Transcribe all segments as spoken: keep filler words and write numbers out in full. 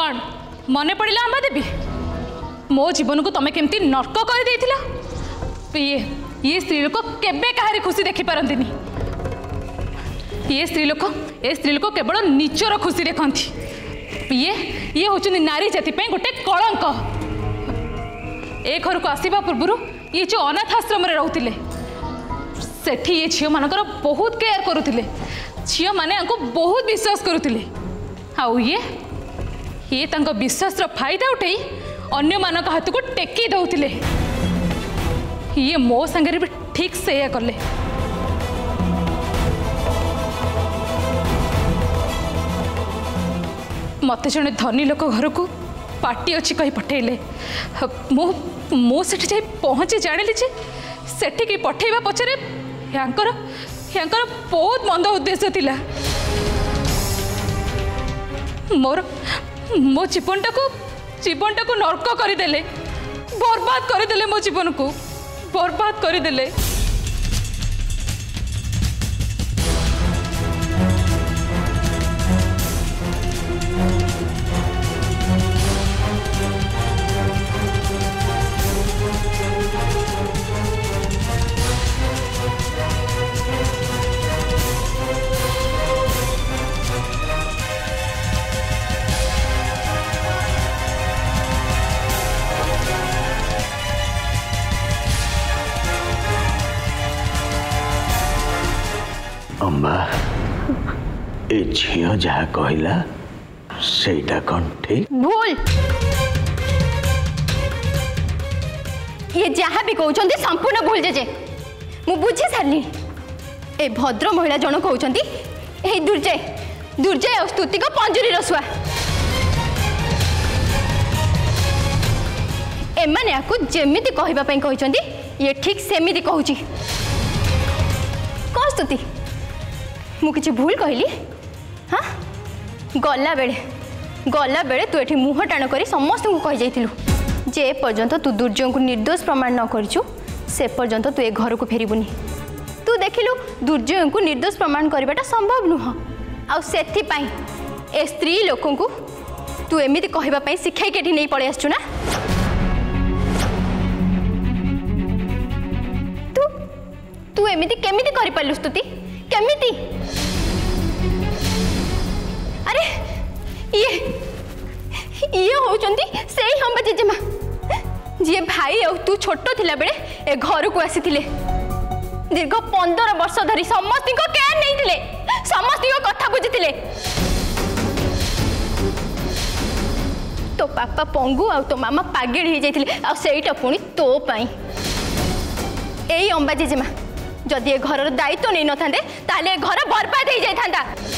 कौन मने पड़ा अंबा देवी मो जीवन को तमें केमती नर्क कर देथिला ये ये स्त्री लोक केबे कहारी खुशी देखि पारंतिनी ये स्त्री लोक ए स्त्री लोक केवल निचर खुशी देखती ये ये होचुनी नारी जाति पे गोटे कलंक ए घर को आसवा पूर्व ये जो अनाथ आश्रम रोते सेठी ये झील मानकर बहुत केयर करुले झील मैंने बहुत विश्वास करुले आउ ये ये तांको विश्वास फायदा उठे अन्य मान हाथ को टेकी दौले ये मो संगे भी ठीक से या कले मत जड़े धनी लोक घर को पार्टी अच्छी कही पठेले मो मो सेठी जाई पहुँची जानिली जे सेठी की पठेवा पछरे यांकर यांकर बहुत मंद उद्देश्य थिला मोर मो जीवनटा को जीवनटा को नर्क करदेले बर्बाद करदेले मो जीवन को बर्बाद करदेले अम्बा ए झियो जहा कहला सेटा कौन ठीक भूल ये जहाँ भी कहते संपूर्ण भूल जेजे मु बुझी सारी ए भद्र महिला जन कहते दुर्जय दुर्जय और स्तुति को पंजुरी रसुआ एमाने आकु जेमिति कहबा पई कहचंदी ये ठीक सेमिति कहूची कौन स्तुति मु किछि भूल कहली हाँ गला बेले गला बेले तू एठी मुह टाण करी समस्त को कहि जाइथिलु जे पर्यंत तू दुर्जय को निर्दोष प्रमाण न करिछु से पर्यंत तू ए घर को फेरिबुनी तू देखिलु दुर्जय को निर्दोष प्रमाण करबाटा संभव नुह आ सेथि पई ए स्त्री लोकन को तू एमिति कहबा पई शिखाई केठी नै पळे आछछु ना तू तू एमिति केमिति करि पालु स्तुति केमिति अरे ये ये होचंती सेही हम जेजेमा जे भाई और तू छोट थिला बेले ए घर को आसीथिले दीर्घ पंद्रह वर्ष धरी समस्त को केयर नहीं थिले समस्त को कथा बुझिथिले तो पापा पंगु और तो मामा पागेड़ हो जाइथिले आ सेईटा पुणी तो पाई एई अंबा जेजेमा जदि ए घर दायित्व नहीं न थांदे ताले ए घर बर्बाद हो जाइथांदा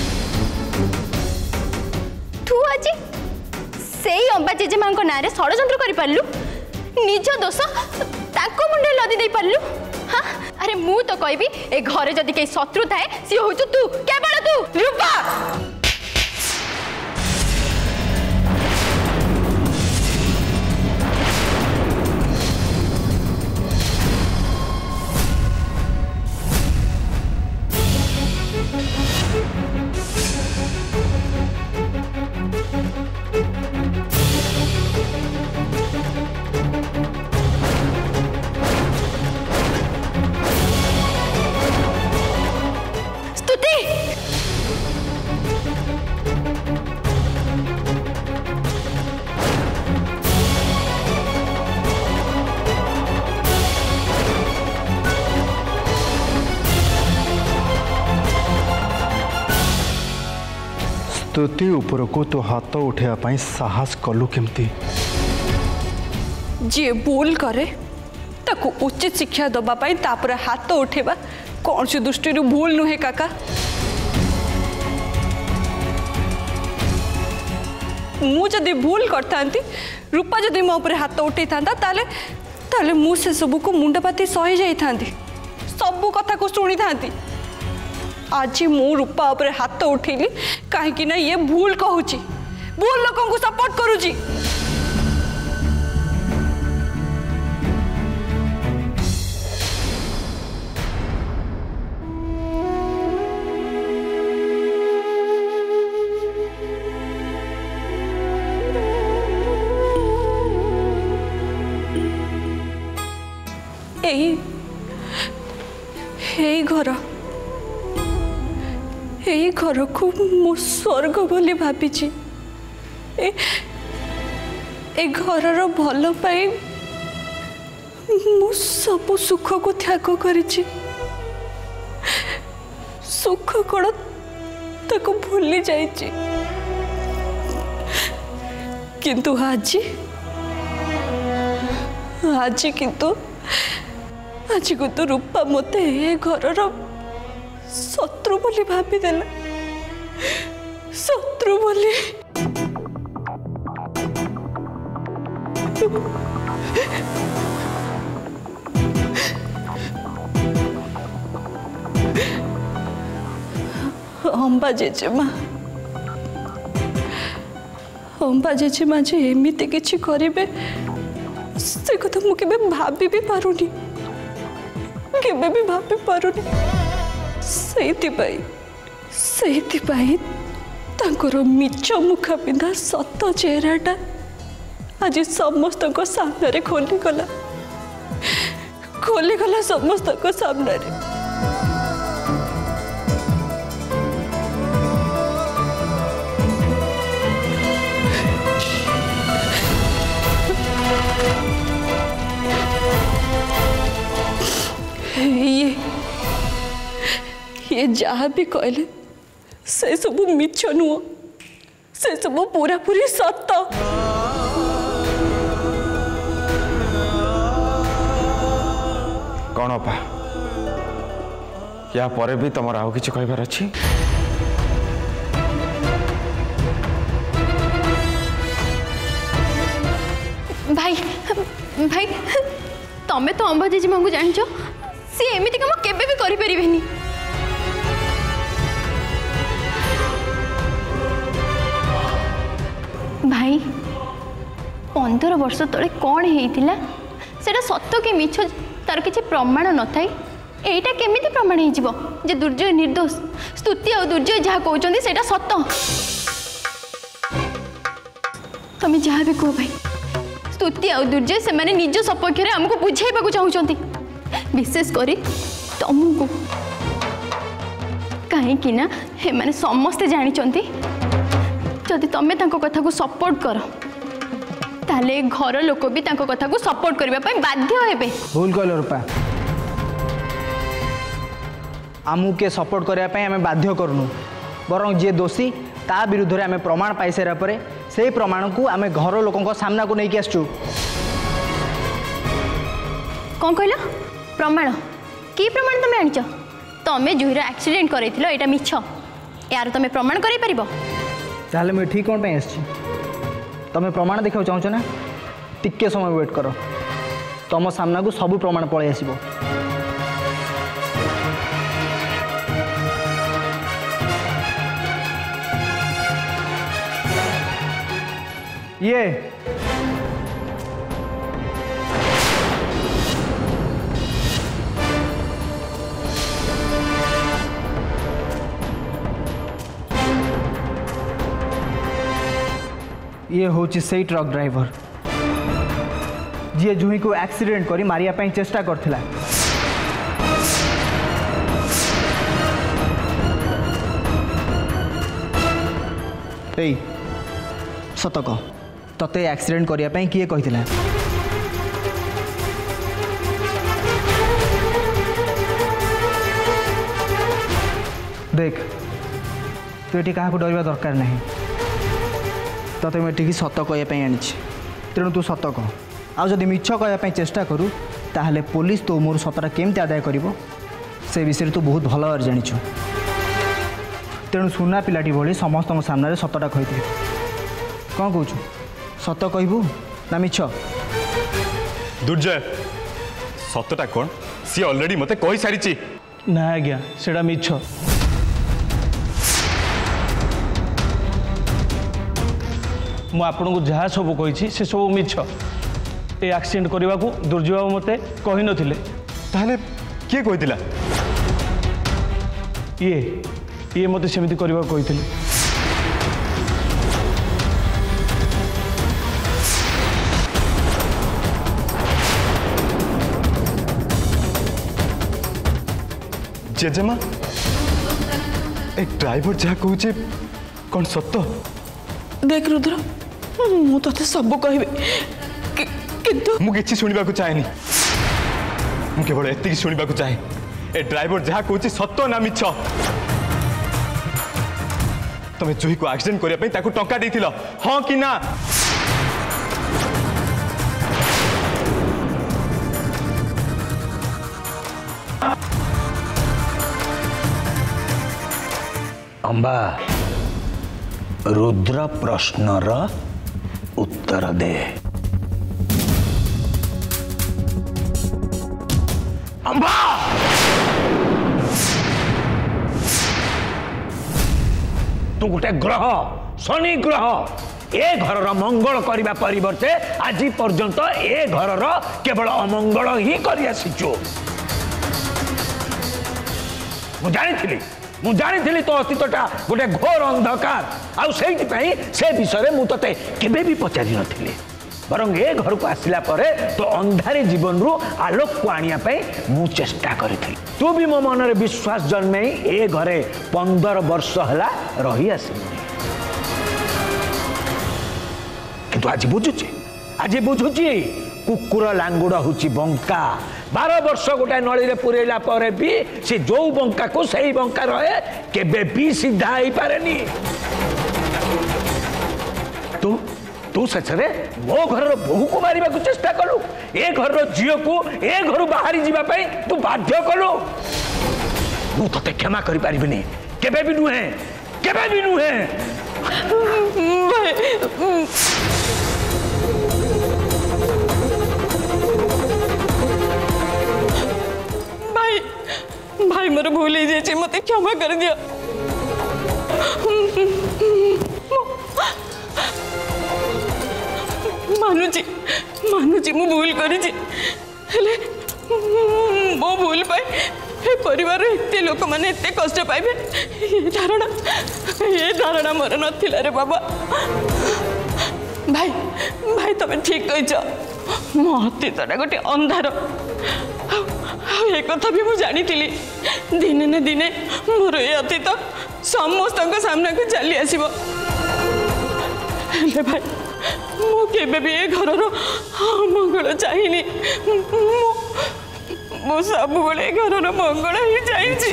तू आज सेई अंबा जेजेमा को नारे षड्यंत्र करि पारलु निज दोष ताको मुंडे लदी दे पारलु हाँ अरे मु तो कहबी ए घरे जदि के शत्रु थाए सी होचु तू केवल तू रूपा स्तुति ऊपर को तो हाथ उठा साहस कलु केमती जी भूल करे ताकू उचित शिक्षा दबापाई तापर हाथ उठेबा कौन सी दृष्टि भूल नुहे काका मु जदि भूल करता रूपा जदि मो ऊपर हाथ उठे था ताले ताले मु से सबू को मुंडपाती सही जाई सबू कथा को शुणी था आज मु रूपा ऊपर हाथ उठेली कहीं ना ये भूल कहूची भूल लोगों को सपोर्ट करूची यही यही घर यही घर को मो स्वर्ग बोली भाभी ए घर भल पाई मु सब सुख को त्याग करिछि सुख कण ताको भूली जाइछि किंतु आज आज किंतु आज को तो रूपा मते ए घर शत्रु बोली भाभी देला शत्रु बोली अंबा जेजेमा अंबा जेजेमा जे एमिति किछि करिबे से कथा मु केबे भाबी भी पारुनी केबे भी भाबी पारुनी सेति पाई सेति पाई तांकर मिछ मुखा पिंधा सत चेहराटा आज समस्त को सामने रे खोली गला खोली गला समस्त को सामने रे ये ये जहाँ भी कहले से सब मिछ नुह से सब पूरा पूरी सत कौन अपा या परे भी तुम आउ कि कहबार अच्छी भाई भाई तमें तो अंबा जेजेमा को जान सी एमती कम केबे भी करि परिबेनी भाई पंद्रह वर्ष तले कौन होता सेटा सत्य कि मिछ तार किसी प्रमाण न थाई एटा केमिति प्रमाण हो जे दुर्जय निर्दोष स्तुति और दुर्जय जहाँ कहते सेटा सत्य तुम जहाँ भी कह भाई स्तुति और दुर्जय से माने निज सपक्ष में आमको बुझाइबा चाहते विशेष करी तुमको कहीं ना हे माने समस्ते जानी जदि तुम कथा को सपोर्ट कर ताले घर लोक भी कथा को सपोर्ट करने बाध्य हेबे। भूल कहल रूपा आमू के सपोर्ट करने आम बाध्य करूँ बरं जी दोषी ता विरुद्ध में आम प्रमाण पाई सारा पर से प्रमाण को आम घर लोक सामना को लेकिन आसचु कौन कहल प्रमाण कि प्रमाण तुम आनीच तुम जुहीर एक्सीडेंट कर एटा मिछ यार तुम प्रमाण कर ताहले मैं ठीक कौन आसी तुम प्रमाण देखा चाहूच ना टिके समय वेट कर तुम सामना को सब प्रमाण पलि आसब ये ये होची से ट्रक ड्राइवर जी जुही को एक्सीडेंट करी मारिया पाई चेष्टा करथिला एई सतक तते एक्सीडेंट करिया पाई किए कहिथिला देख तू एटी काहा को डरवा दरकार नहीं तते मैं ठीक सत कहवाई आनी तेणु तू सत कह आदि मिछ कहवाई चेष्टा करूँ ताहले पुलिस तो मोर सतटा केमती आदाय कर से विषय तू बहुत भल भाव जाचु तेणु सुना पिलाटी भली समस्त सामने सतटा कही कौन कौच सत कहबू ना मिछ दुर्जय सतटा कौन सी ऑलरेडी मते कही सारी ना आज्ञा सेटा मिछ मु आपन को जहाँ सब कही से सब मिछ ए एक्सीडेंट करने को दुर्जय बाबू मते कही नथिले ताहले किए कहितिला ये ये मते सेमिति करबा कहिथिले जेजेमा ए ड्राइवर जहाँ कहूँ कौन सत? देख रुद्र मु तते सब कहबे किंतु मु किछि सुनिबा को चाहेनी मु केवल एतिकी सुनिबा को चाहे ए ड्राइवर जहाँ कहूँ सत ना मिछ तमे जुही को एक्सीडेंट करिया पई ताकू टंका देथिलो हां कि ना? अंबा रुद्र प्रश्नर उत्तर दे। अंबा तू गोटे ग्रह शनि ग्रह ए घर मंगल करने परिवर्ते आज पर्यंत ए घर केवल अमंगल ही कर आसीचु। मु जानी मु जानी तो अस्तित्वटा गोटे घोर अंधकार आउ से विषय मु ते केबे भी पचारि नथिली बरं ए घर को आसिला परे तो अंधारे जीवन रु आलोक को आनिया पे मु चेष्टा करी तू भी मो मन रे विश्वास जन्मे ए घरे पंदर वर्ष हला रही आसिनी किंतु आज बुझुची आज बुझुची कुकुर लांगुड़ हुची बंका बारह वर्ष गोटे नली रे पुरेला परे भी से जो बंका को सही बंका रहे केबे भी सीधा ही पारेनी। तू तू सचरे मो घर बहु को मारिबा को चेष्टा कलु ए घर झील को ए घर बाहरी जीवा पई तू बाध्य कलु मु तते क्षमा करि परिबिनी केबे भी नुहे केबे भी नुहे। भाई भाई मोर भूल ही जाए मत क्षमा कर दिया। मानुची मानुची मु भूल करी मो भूल पाए हे परिवार एते लोक माने एते कष्ट पाइबे ये धारणा ये धारणा मोर नथिला रे बाबा। भाई भाई तमे ठीक कहिछ मो अतीतटा गोटे अंधार एक कथा भी मुझे जानी दिने न दिने मोर ये अतीत समस्त सामना को चली आसब भाई मु केबे भी ए घर मंगल चाहिए मु सब बड़े घर मंगल ही चाहिए।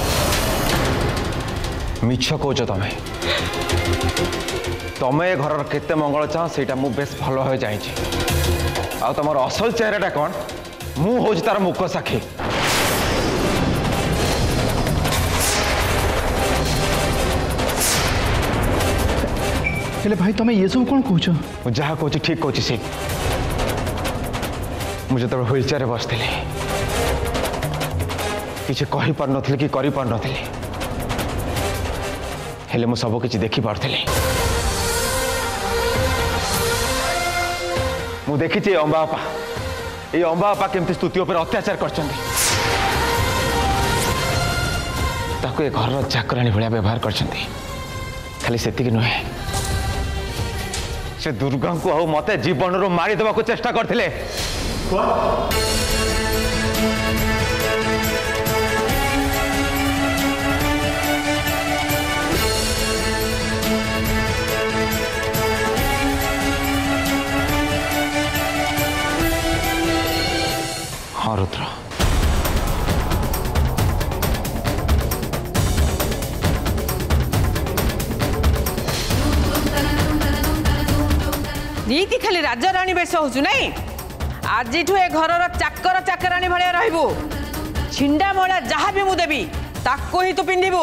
मिछ कौच तमें तमें घर केते मंगल चाह से मु बेस भल भाव जानी आ तुम असल चेहराटा कौन मु हूँ तार मुख साक्षी। हेले भाई तुम ये सब कौन कह जहाँ कह ठीक कह सी मुझे जो व्हील चेयर बस किसी कही पार नी कि करी पार नी हेले मु सब किसी देखी पार्थी मु देखी अंबा बापा ये अंबा बापा केमती स्तुति पर अत्याचार कर घर चाकराणी भाया व्यवहार कर खाली से नुहे से दुर्गा को आ मत जीवन रू मारिदेवा को चेष्टा करथिले। हाँ रुद्र नीति खाली राजा राणी बेस हो नहीं आज ए घर चाकर चाकराणी भाया रही छिंडा मड़ा जहाँ भी मुदेवी ताको ही तो पिंधबू।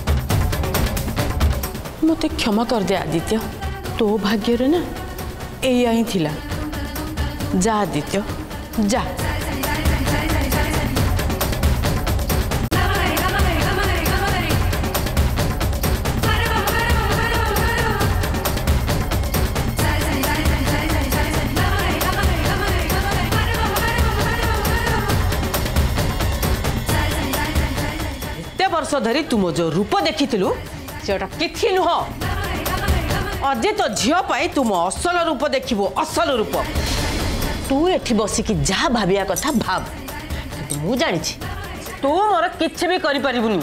मत क्षमा कर दे आदित्य तो भाग्य ना एया ही थिला जा आदित्य जा। वर्ष धरी तुम जो रूप देखी कि नुह अजे तो झील पाई तुम असल रूप देखो असल रूप तू एठी बसिकी जहाँ भाविया कथा भाव कि मु जानी तू मोर किछि भी करि परिबुनी।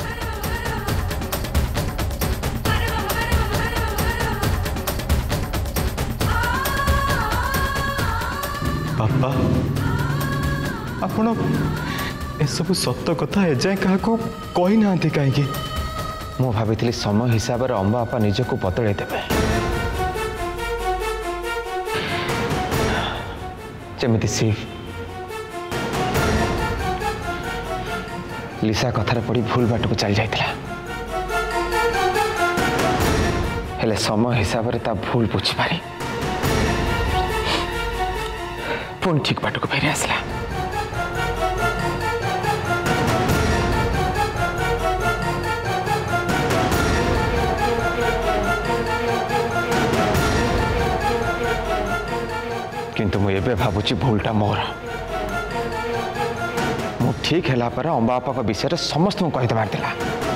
बापा आपण एसबू सत कथा एजाए क्या कही ना कहीं मु भाभी समय हिसाब से अम्बा बापा निजक बदल देवे जमी शिव लिसा कथार पड़ी भूल बाट को चली जाता हेले समय हिसाब से ता भूल बुझी पारी पुणी ठीक बाट को फेरी आसला। किंतु मु एबे भाबुची भूलटा मोर मु ठीक है पर अम्बा बापा विषय समस्त कही देवार दिला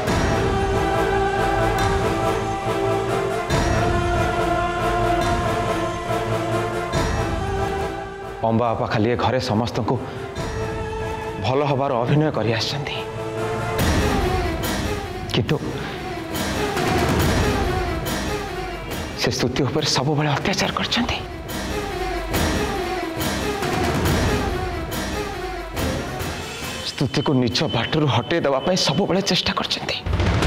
अम्बा बापा खाली घरे समस्त को भल हबार अभिनय करि आछंती किंतु से स्तुति उपर सब बड़े अत्याचार करछंती। स्तुति को निज बाटर हटे देवाई सब बड़े चेष्टा करछंती।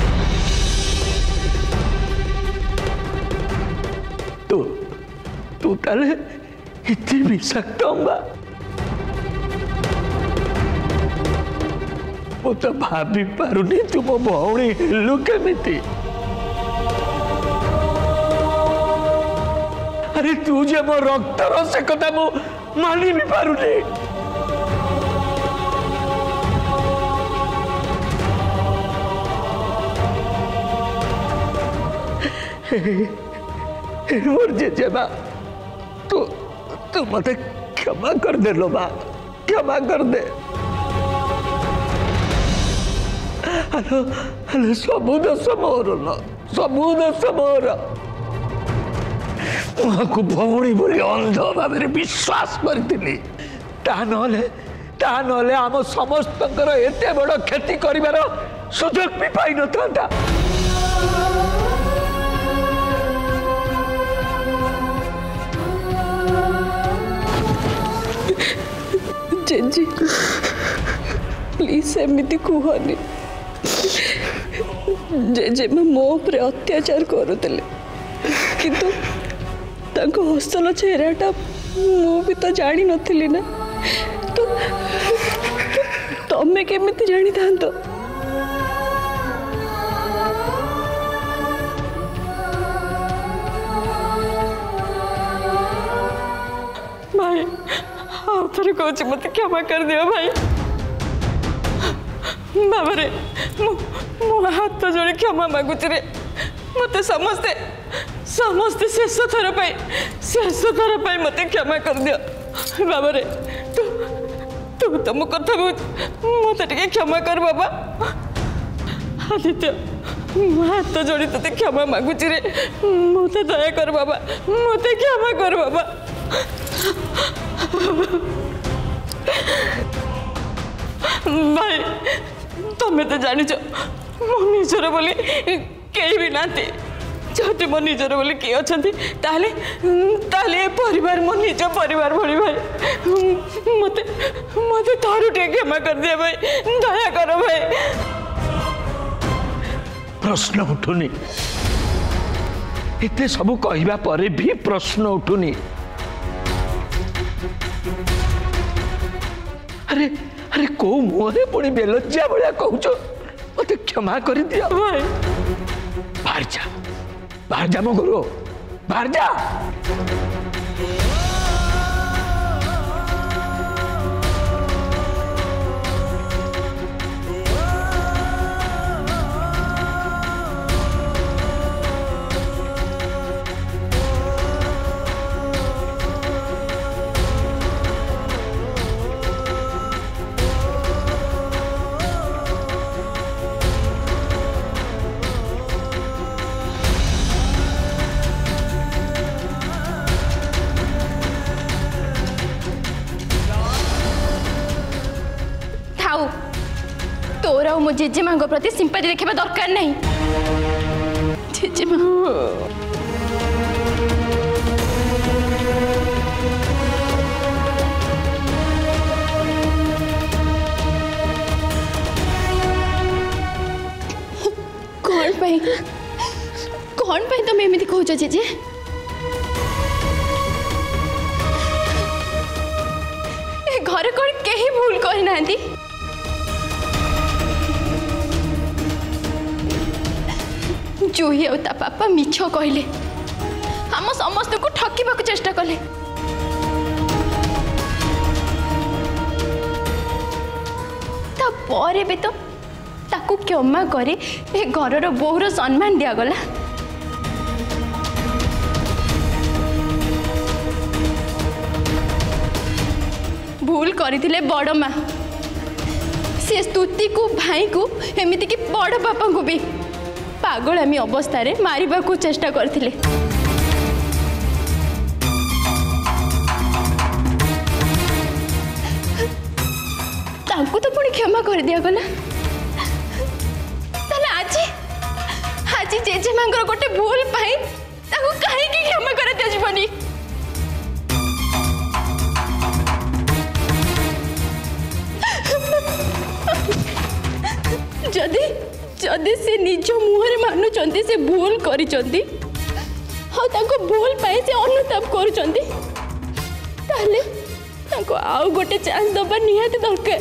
तू तू ताले इतनी विषाक्त अम्बा मु तो भाभी पारुनी तू मो भौणी हेलु केमिति। अरे तू जे मो रक्तर से कथा मु मानि भी पारुनी। मोर जेजेबा तू तू मत क्षमा कर दे लो बा क्षमा कर दे। हेलो हेलो सबू दस मोर न सबू दस मोर को भौणी बोली अंध भाव विश्वास करी ता नले आम समस्त एते बड़ क्षति कर सुजोग भी पाई न था। जेजी प्लीज एमती कहनी जेजे मो पर अत्याचार करुले किंतु तांको हसल चेहराटा मु भी तो जानी नथिली ना तो तमे केमिति जानी थांतो। भाई आउथरे कहूँ मत क्षमा कर दियो भाई। बाबा रे मो हाथ जोड़े क्षमा मागुची रे मत समस्ते समस्ते शेष थर पाई शेष थर पाई मत क्षमा कर दियो बाबा रे तू तू तो मो कथा बुझ मत टिके क्षमा कर बाबा। आदित्य मो हाथ जोड़ी तते क्षमा मागुची रे मत दया कर बाबा मत क्षमा कर बाबा। भाई तुम्हें तो जानी मो निजर बोली कई भी ना जदि मो निजर बोली किए अच्छा ताले ताले परिवार मो निज परिवार भली भाई मत मत थारू टे क्षमा कर दिया भाई दया करो भाई। प्रश्न उठुनी इतने सब कहवा पर भी प्रश्न उठुनी। अरे अरे को मुहरे पुणी बेलज्जा भाया कहूच मत क्षमा कर दिया भाई। बाहर जा बाहर जा मो गुरु बाहर जा। मो जेजेमा प्रति सिंपाती देखा दरकार नहीं। जेजेमा कौन पाई कौन पाई तुम एमती कह जेजे? घर कौन कहीं भूल करना जूही और ता पापा मिछ कहले हम समस्त को ठकिबा को चेष्टा कले। ता परे भी तो ताकू क्षमा करे ए घरर बोहर सम्मान दियागला। भूल करथिले बड़ माँ से स्तुति को भाई को एमती कि बड़ बापा को भी पागलामी अवस्था रे मारिबा को चेष्टा करथिले। तांको तो पुणी क्षमा कर दिया गला। ताले आज आज जेजेमांगर गोटे भूल पाई ताको काहे की क्षमा कर दिया जीवनी? जदि जदि से निज मुहरे मानुचंती से भूल करिचंती हाँ ताको भूल पाई से अनुताप करुचंती ताले ताको आउ गोटे चांस दबा निहाती दरकार।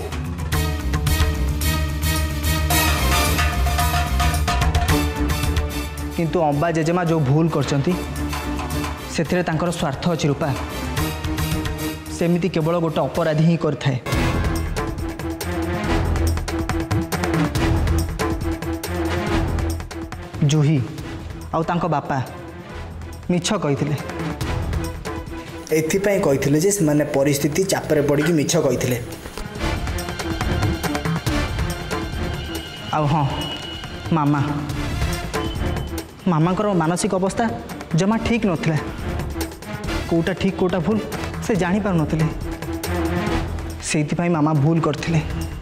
किंतु अंबा जेजेमा जो भूल करचंती सेथिरे तांकर स्वार्थ अछि रूपा। सेमिति केवल गोटे अपराधी ही करथाए। जूही आउ तांको बापा मिछ कहिथिले। एथिपाई कहिथिले जे माने परिस्थिति चापरे पड़ी मिछ कहिथिले। आउ हाँ मामा मामांकर मानसिक अवस्था जमा ठीक नथिला। कोटा ठीक कोटा भूल से जानी पार नथिले। सेथिपाई मामा भूल करथिले।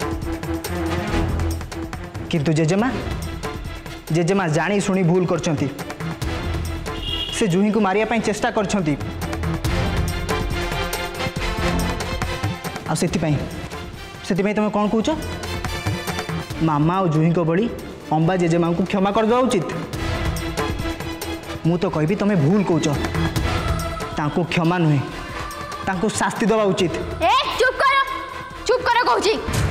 किंतु जेजेमा जेजेमा जानी शुणी भूल करचंती। से जूही को मारिया पाई चेष्टा करचंती। आ सेथिपाई सेथिपाई तुम कौन कहूच? मामा और जूही को बड़ी अंबा जेजेमा को क्षमा कर दवा उचित। मु तो कहबी तुम भूल कहूच। तांको क्षमा नुहे तांको शास्ति दवा उचित। ए चुप कर चुप कर कहूची।